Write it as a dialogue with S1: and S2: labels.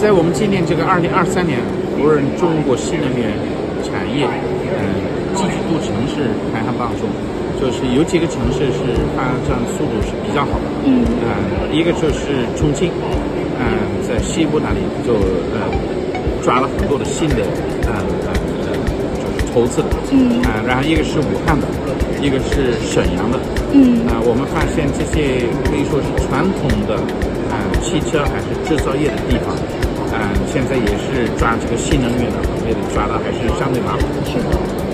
S1: 在我们今年这个2023年，无论中国新能源产业，积极度城市排行榜中，就是有几个城市是发展速度是比较好的。一个就是重庆，在西部那里就抓了很多的新的就是投资的。然后一个是武汉的，一个是沈阳的。我们发现这些可以说是传统的汽车还是制造业的地方。现在也是抓这个新能源的行业的抓的还是相对麻烦。
S2: 是的。